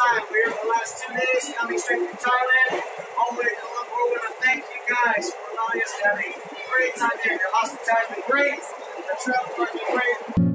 time. We're here for the last 2 days, coming straight from Thailand. All the way to Colombo. We're going to thank you guys for allowing us to have a great time here. Your hospitality has been great. The travel has been great.